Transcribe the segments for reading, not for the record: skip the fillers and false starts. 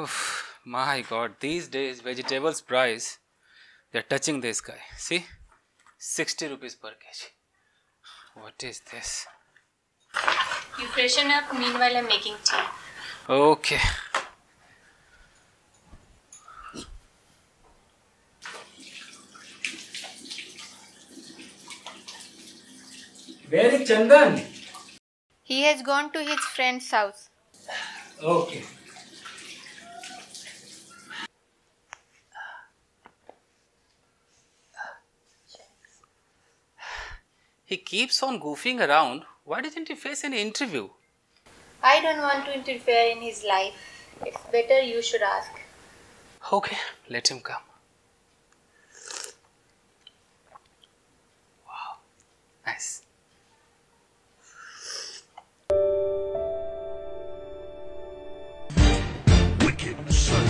Oof, my God, these days vegetables price, they're touching the sky. See, 60 rupees per kg. What is this? You freshen up, meanwhile I'm making tea. Okay. Where is Chandan? He has gone to his friend's house. Okay. He keeps on goofing around. Why didn't he face any interview? I don't want to interfere in his life. It's better you should ask. Okay, let him come. Wow, nice. Wicked son.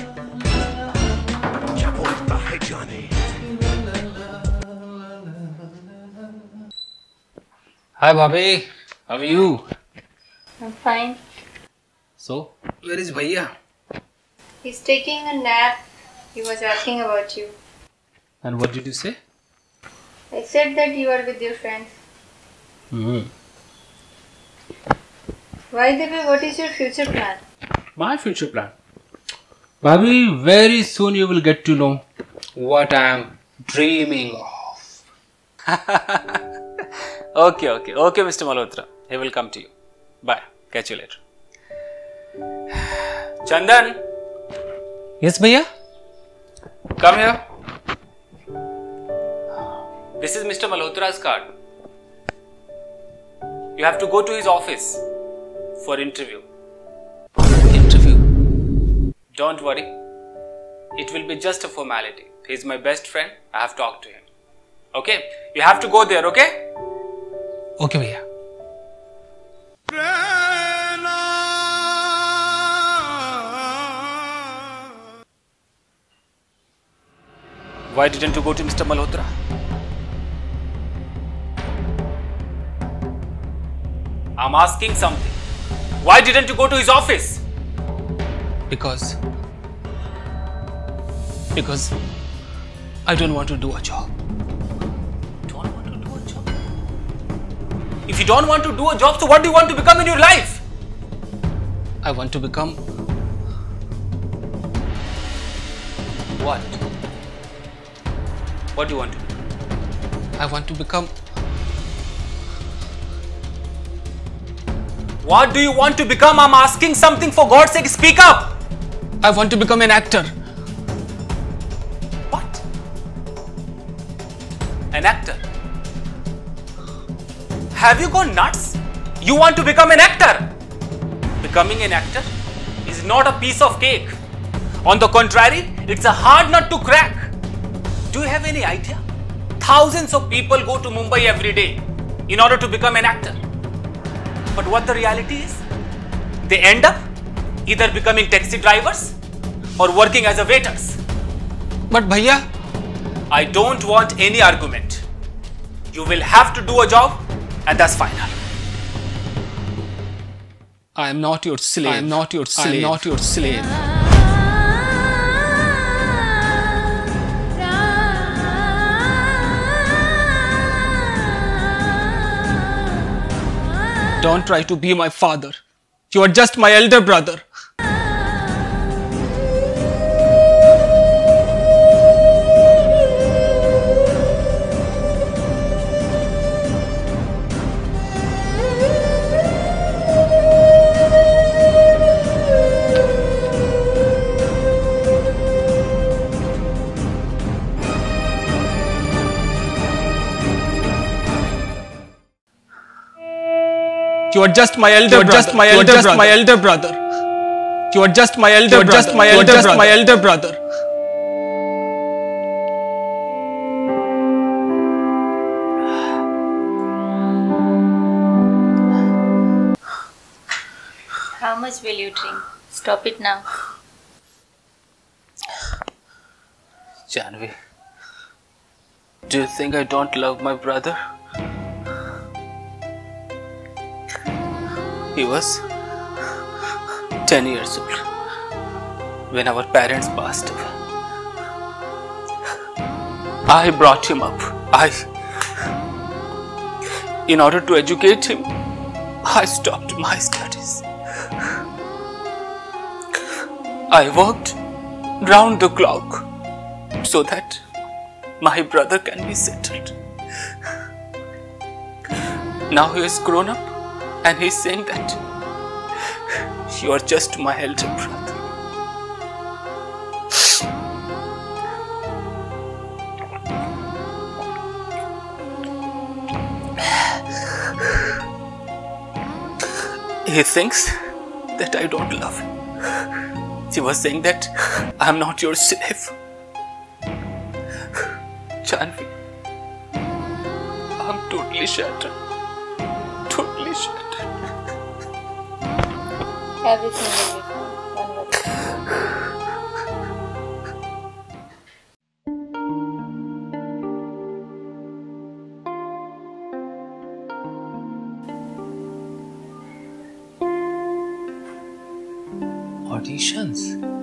क्या बोलता है जाने? Hi, Bhabhi. How are you? I'm fine. So, where is Bhaiya? He's taking a nap. He was asking about you. And what did you say? I said that you are with your friends. By the way, what is your future plan? My future plan? Bhabhi, very soon you will get to know what I am dreaming of. Okay, Mr. Malhotra. He will come to you. Bye. Catch you later. Chandan. Yes, Bhaiya? Come here. This is Mr. Malhotra's card. You have to go to his office for interview. Interview? Don't worry. It will be just a formality. He is my best friend. I have talked to him. Okay? You have to go there, okay? Okay, Bhaiya. Why didn't you go to Mr. Malhotra? I'm asking something. Why didn't you go to his office? Because I don't want to do a job. Don't want to do a job? If you don't want to do a job, so what do you want to become in your life? I want to become... What? What do you want to do? I want to become... What do you want to become? I'm asking something, for God's sake, speak up! I want to become an actor. What? An actor? Have you gone nuts? You want to become an actor? Becoming an actor is not a piece of cake. On the contrary, it's a hard nut to crack. Do you have any idea? Thousands of people go to Mumbai every day in order to become an actor. But what the reality is? They end up either becoming taxi drivers or working as a waiters. But Bhaiya, I don't want any argument. You will have to do a job and that's final. I am not your slave. I am not your slave. I am not your slave. Don't try to be my father. You are just my elder brother. You are just my elder brother. Just my elder brother. My elder brother. You are just my elder brother. Just my elder brother. My elder brother. How much will you drink? Stop it now. Janvi, do you think I don't love my brother? He was 10 years old when our parents passed away. I brought him up. In order to educate him, I stopped my studies. I worked round the clock so that my brother can be settled. Now he has grown up and he is saying that you are just my elder brother. He thinks that I don't love him. He was saying that I am not your slave. Janvi, I'm totally shattered. Totally shattered. Everything will be fine. Don't worry. Auditions?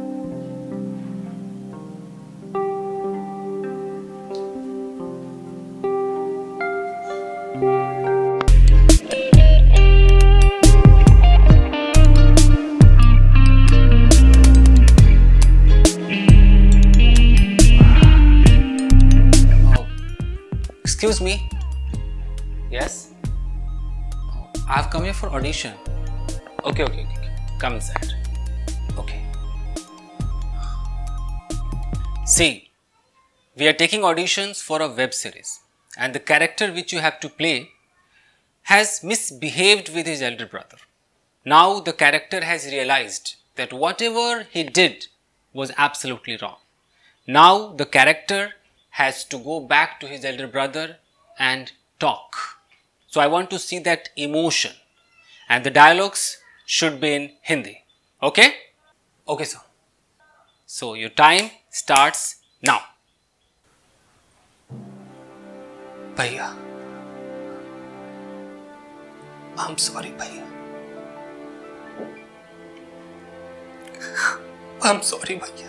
Excuse me. Yes? I've come here for audition. Okay. Come inside. Okay. See, we are taking auditions for a web series, and the character which you have to play has misbehaved with his elder brother. Now the character has realized that whatever he did was absolutely wrong. Now the character has to go back to his elder brother and talk. So I want to see that emotion, and the dialogues should be in Hindi. Okay? Okay, sir. So your time starts now. Bhaiya, I'm sorry, Bhaiya. I'm sorry, Bhaiya.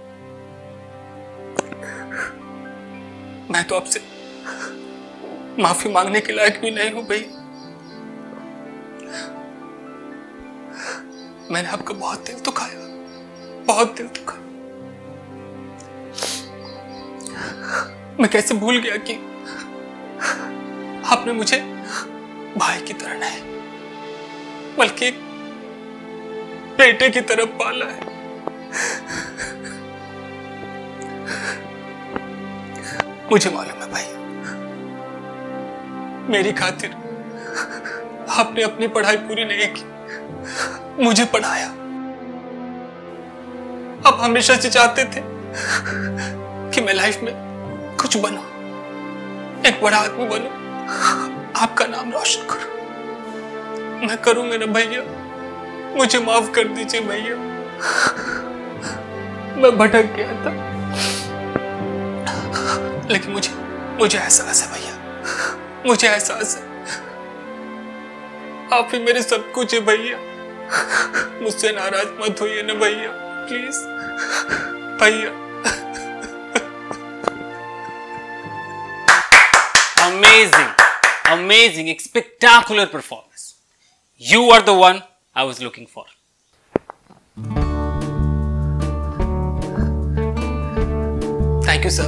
मैं तो आपसे माफी मांगने के लायक भी नहीं हूं भैया। मैंने आपका बहुत दिल दुखाया, बहुत दिल दुखाया। मैं कैसे भूल गया कि आपने मुझे भाई की तरह नहीं बल्कि एक बेटे की तरह पाला है। मुझे मालूम है भाई, मेरी खातिर आपने अपनी पढ़ाई पूरी नहीं की, मुझे पढ़ाया। आप हमेशा से चाहते थे कि मैं लाइफ में कुछ बनूं, एक बड़ा आदमी बनूं, आपका नाम रोशन करूं। मैं करूंगा ना भैया, मुझे माफ कर दीजिए भैया। मैं भटक गया था, लेकिन मुझे एहसास है भैया, मुझे एहसास है आप ही मेरे सब कुछ है भैया। मुझसे नाराज मत होइए ना भैया, प्लीज भैया। Amazing, spectacular performance. You are the one I was looking for. Thank you, sir.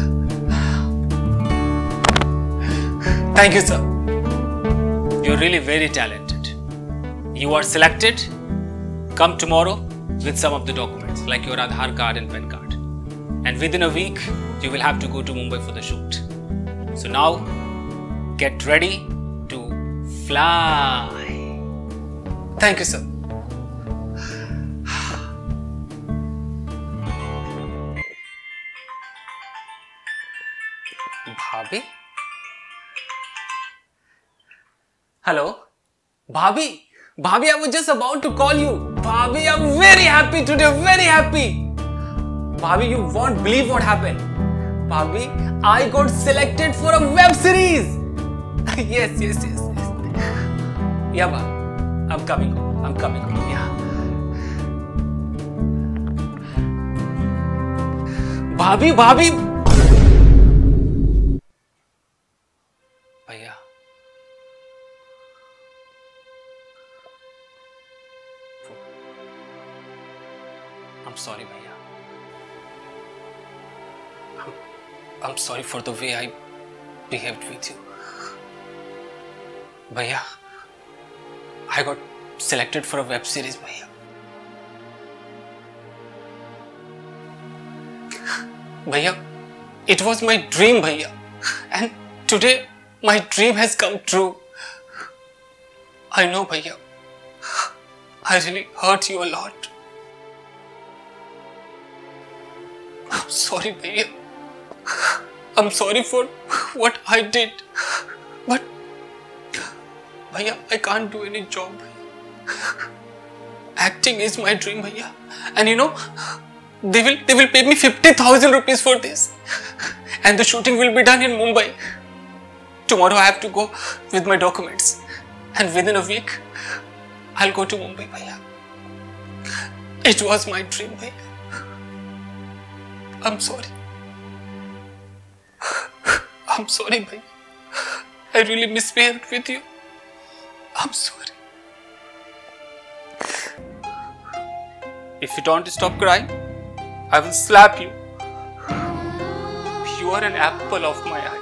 Thank you, sir. You're really very talented. You are selected. Come tomorrow with some of the documents like your Aadhaar card and PAN card. And within a week, you will have to go to Mumbai for the shoot. So now, get ready to fly. Thank you, sir. Bhabhi? Hello? Bhabhi? Bhabhi, I was just about to call you. Bhabhi, I'm very happy today, very happy. Bhabhi, you won't believe what happened. Bhabhi, I got selected for a web series. Yes. Yeah, Bhabhi, I'm coming home. Yeah. भाभी भाभी भैया I'm sorry भैया. I'm sorry for the way I behaved with you. भैया, I got selected for a web series भैया. भैया, it was my dream भैया, and today my dream has come true. I know भैया, I really hurt you a lot. I'm sorry भैया. I'm sorry for what I did. But भैया, I can't do any job. Acting is my dream भैया. And you know, they will pay me 50,000 rupees for this. And the shooting will be done in Mumbai. Tomorrow I have to go with my documents. And within a week, I'll go to Mumbai भैया. It was my dream भैया. I'm sorry. I'm sorry, bhai. I really misbehaved with you. I'm sorry. If you don't stop crying, I will slap you. You are an apple of my eye.